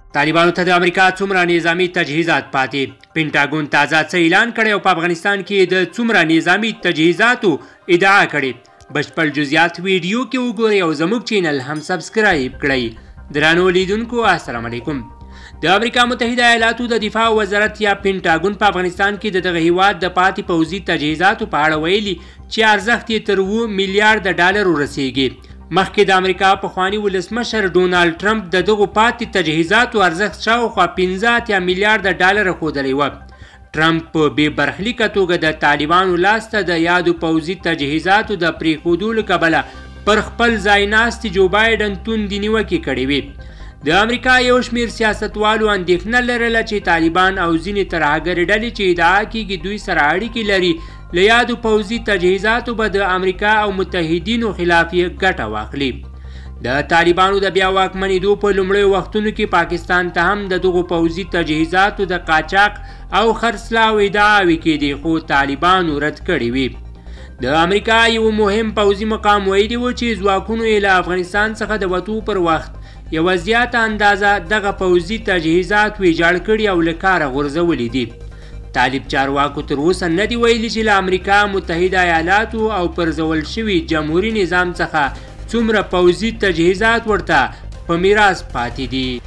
طالبانو ته د امریکا څومره نظامي تجهیزات پاتې؟ پنټاګون تازه څه اعلان کړی او په افغانستان کې د څومره نظامي تجهیزاتو ادعا کړې؟ بشپړ جزئیات ویډیو کې وګورئ او زموږ چینل هم سبسکرایب کړئ. درنو لیدونکو السلام علیکم. د امریکا متحده ایالاتو د دفاع وزارت یا پنټاګون په افغانستان کې د دغه هیواد د پاتې پوځي تجهیزاتو په اړه ویلي چې ارزښت یې تر 7 میلیارډ ډالرو رسیږي. مخکې د امریکا پخواني ولسمشر ډونالډ ټرمپ د دغو پاتې تجهیزاتو ارزښت شاوخوا 15 میلیارډ ډالر ښودلی و. ټرمپ په بې برخلیکه توګه د طالبانو لاسته د یادو پوځي تجهیزاتو د پرېښودو له کبله پر خپل ځای ناستي جو بایډن توندې نیوکې کړې وې. د امریکا یو شمېر سیاستوالو اندېښنه لرله چې طالبان او ځینې ترهګرې ډلې چې ادعا کېږي دوی سره اړیکې لري له یادو پوځي تجهیزاتو به د امریکا او متحدینو خلاف یې ګټه واخلي. د طالبانو د بیا واکمنېدو په لومړیو وختونو کې پاکستان ته هم د دغو پوځي تجهیزاتو د قاچاق او خرڅلاو ادعاوې کېدې خو طالبانو رد کړې وې. د امریکا یو مهم پوځي مقام ویلي و چې ځواکونو یې له افغانستان څخه د وتو پر وخت یوه زیاته اندازه دغه پوځي تجهیزات ویجاړ کړي او له کاره غورځولي دي. طالب چارواکو تر اوسه نه دي ویلي چې له امریکا متحده ایالاتو او پرځول شوي جمهوري نظام څخه څومره پوځي تجهیزات ورته په میراث پاتې دي.